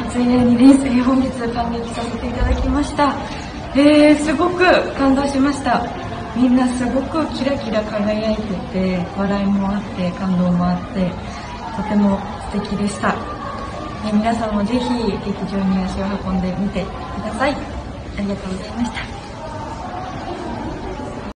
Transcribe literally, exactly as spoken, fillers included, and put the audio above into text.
水泳にねん生本日感激させていただきました。えー、すごく感動しました。みんなすごくキラキラ輝いてて、笑いもあって感動もあって、とても素敵でした。えー、皆さんもぜひ劇場に足を運んでみてください。ありがとうございました。